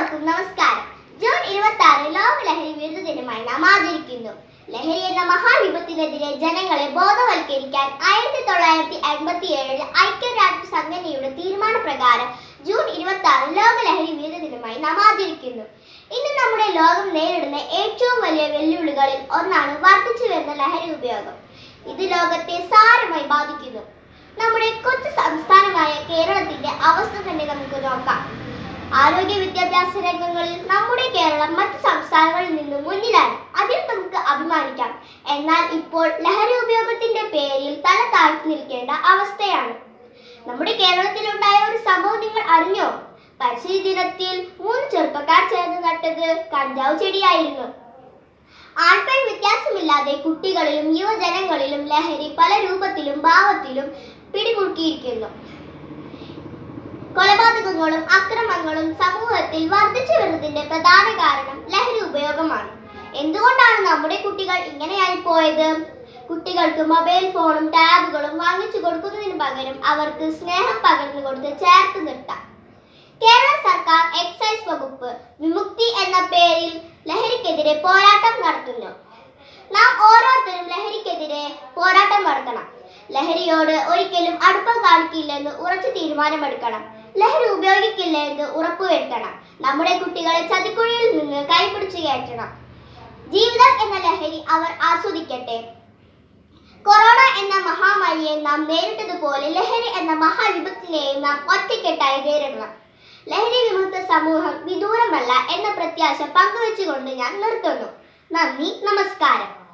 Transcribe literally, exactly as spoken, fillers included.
എല്ലാവർക്കും നമസ്കാരം. ജൂൺ ഇരുപത്തി ആറ് ലോക ലഹരി വിരുദ്ധ ദിനമായി നാം ആചരിക്കുന്നു. ലഹരി എന്ന മഹാവിപത്തിനെതിരെ ജനങ്ങളെ ബോധവൽക്കരിക്കാൻ ആയിരത്തി തൊള്ളായിരത്തി എൺപത്തി ഏഴിൽ ഐക്യരാഷ്ട്ര സംഘടനയുടെ തീരുമാനപ്രകാരം ജൂൺ ഇരുപത്തി ആറ് ലോക ലഹരി വിരുദ്ധ ദിനമായി നാം ആചരിക്കുന്നു. ഇന്ന് നമ്മുടെ ലോകം നേരിടുന്ന ഏറ്റവും വലിയ വെല്ലുവിളികളിൽ ഒന്നാണ് വർദ്ധിച്ചു വരുന്ന ലഹരി ഉപയോഗം. ഇത് ലോകത്തെ സാരമായി ബാധിക്കുന്നു. നമ്മുടെ കൊച്ചു സംസ്ഥാനമായ കേരളത്തിന്റെ അവസ്ഥ തന്നെ നമുക്ക് നോക്കാം. ആരോഗ്യ വിദ്യാഭ്യാസ രംഗങ്ങളിൽ നമ്മുടെ കേരളം മറ്റ് സംസ്ഥാനങ്ങളിൽ നിന്ന് മുന്നിലാണ്. അതിൽ നമുക്ക് അഭിമാനിക്കാം. എന്നാൽ ഇപ്പോൾ ലഹരി ഉപയോഗത്തിന്റെ പേരിൽ തല താഴ്ത്തി നിൽക്കേണ്ട അവസ്ഥയാണ്. നമ്മുടെ കേരളത്തിൽ ഉണ്ടായ ഒരു സംഭവം നിങ്ങൾ അറിഞ്ഞോ? പരിസ്ഥിതി ദിനത്തിൽ മൂന്ന് ചെറുപ്പക്കാർ ചേർന്ന് നട്ടത് കഞ്ചാവ് ചെടിയായിരുന്നു. ആൺപെൺ വ്യത്യാസമില്ലാതെ കുട്ടികളിലും യുവജനങ്ങളിലും ലഹരി പല രൂപത്തിലും ഭാവത്തിലും പിടിമുറുക്കിയിരിക്കുന്നു. കൊലപാതകങ്ങളും അക്രമങ്ങളും സമൂഹത്തിൽ വർദ്ധിച്ചു വരുന്നതിന്റെ പ്രധാന കാരണം ലഹരി ഉപയോഗമാണ്. എന്തുകൊണ്ടാണ് നമ്മുടെ കുട്ടികൾ ഇങ്ങനെയായി പോയത്? കുട്ടികൾക്ക് മൊബൈൽ ഫോണും ടാബുകളും വാങ്ങിച്ചു കൊടുക്കുന്നതിന് പകരം അവർക്ക് സ്നേഹം പകർന്നു കൊടുത്ത് ചേർത്ത് നിർത്താം. കേരള സർക്കാർ എക്സൈസ് വകുപ്പ് വിമുക്തി എന്ന പേരിൽ ലഹരിക്കെതിരെ പോരാട്ടം നടത്തുന്നു. നാം ഓരോരുത്തരും ലഹരിക്കെതിരെ പോരാട്ടം നടത്തണം. ലഹരിയോട് ഒരിക്കലും അടുപ്പം കാണിക്കില്ലെന്ന് ഉറച്ചു തീരുമാനമെടുക്കണം. ലഹരി ഉപയോഗിക്കില്ല എന്ന് ഉറപ്പുവരുത്തണം. നമ്മുടെ കുട്ടികളെ ചതിക്കുഴിയിൽ നിന്ന് കൈപിടിച്ചു കയറ്റണം. ജീവിതം എന്ന ലഹരി അവർ ആസ്വദിക്കട്ടെ. കൊറോണ എന്ന മഹാമാരിയെ നാം നേരിട്ടതുപോലെ ലഹരി എന്ന മഹാവിപത്തിനെയും നാം ഒറ്റക്കെട്ടായി നേരിടണം. ലഹരി വിമുക്ത സമൂഹം വിദൂരമല്ല എന്ന പ്രത്യാശ പങ്കുവെച്ചുകൊണ്ട് ഞാൻ നിർത്തുന്നു. നന്ദി, നമസ്കാരം.